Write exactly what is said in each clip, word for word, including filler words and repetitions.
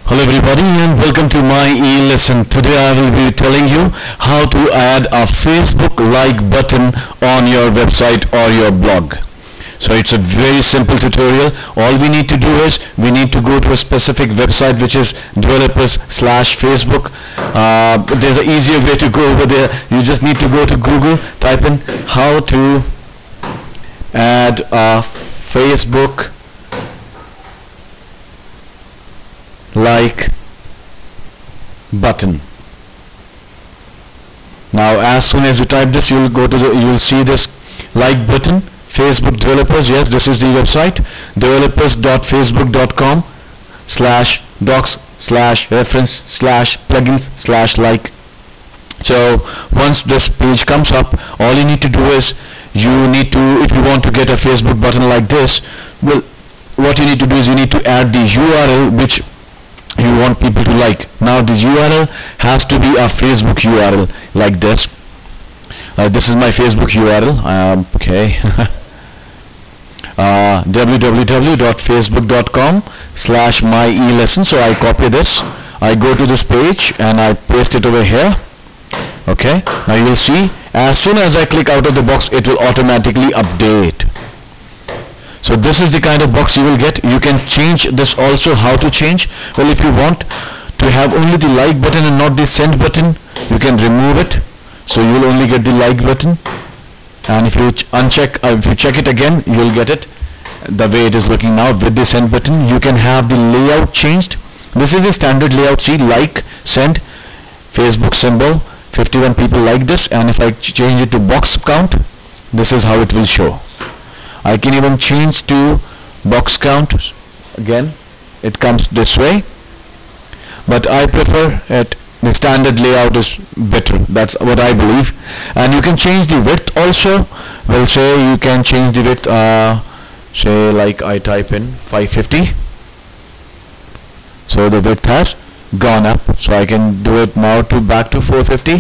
Hello everybody and welcome to my e-lesson. Today I will be telling you how to add a Facebook like button on your website or your blog. So it's a very simple tutorial. All we need to do is we need to go to a specific website which is developers slash Facebook. Uh, there's an easier way to go over there. You just need to go to Google, type in how to add a Facebook like button. Now as soon as you type this, you'll go to the you'll see this like button, Facebook developers. Yes, this is the website, developers dot facebook dot com slash docs slash reference slash plugins slash like. So once this page comes up, all you need to do is you need to, if you want to get a Facebook button like this, well, what you need to do is you need to add the U R L which you want people to like. Now this U R L has to be a Facebook U R L like this. Uh, this is my Facebook U R L. Um, okay. uh, w w w dot facebook dot com slash my e-lesson. So I copy this. I go to this page and I paste it over here. Okay. Now you will see as soon as I click out of the box, it will automatically update. So this is the kind of box you will get. You can change this also. How to change? Well, if you want to have only the like button and not the send button, you can remove it. So you will only get the like button. And if you uncheck, uh, if you check it again, you will get it the way it is looking now with the send button. You can have the layout changed. This is the standard layout. See, like, send, Facebook symbol, fifty-one people like this. And if I ch change it to box count, this is how it will show. I can even change to box count. Again, it comes this way, but I prefer it. The standard layout is better. That's what I believe. And you can change the width also. Well, say you can change the width. Uh, say like I type in five fifty. So the width has gone up. So I can do it now to back to four fifty.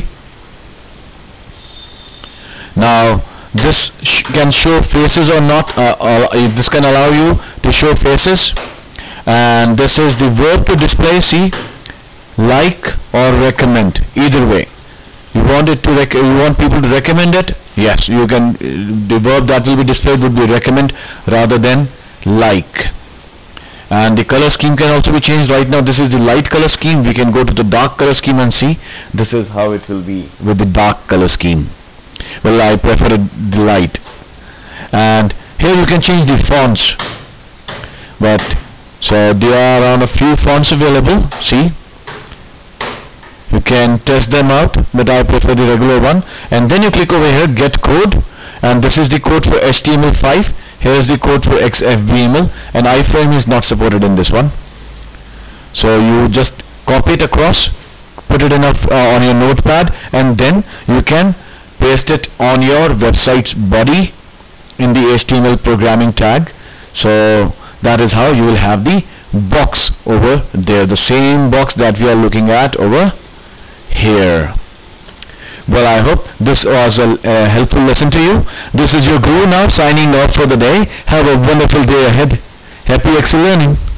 Now this sh can show faces or not. Uh, uh, this can allow you to show faces, and this is the verb to display. See, like or recommend. Either way, you want it to rec you want people to recommend it. Yes, you can. Uh, the verb that will be displayed would be recommend rather than like. And the color scheme can also be changed. Right now, this is the light color scheme. We can go to the dark color scheme and see. This is how it will be with the dark color scheme. Well, I prefer the light. And here you can change the fonts, but so there are around a few fonts available. See, you can test them out, but I prefer the regular one. And then you click over here, get code, and this is the code for H T M L five. Here is the code for X F B M L, and iframe is not supported in this one. So you just copy it across, put it in a, uh, on your notepad, and then you can paste it on your website's body in the H T M L programming tag. So that is how you will have the box over there, the same box that we are looking at over here. Well, I hope this was a uh, helpful lesson to you. This is your guru now signing off for the day. Have a wonderful day ahead. Happy Excel learning.